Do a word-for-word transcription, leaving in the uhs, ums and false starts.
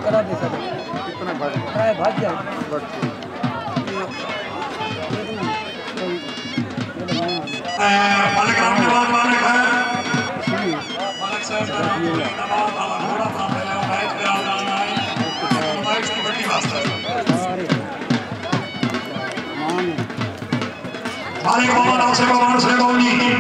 करा दे सर कितना भाग है भाग जाए मालिक राम निवास मालिक है मालिक साहब थोड़ा सामने ले मैच पे आ जाना है मैच की बड़ी वास्ता है मालिक भगवान से भगवान से भगवान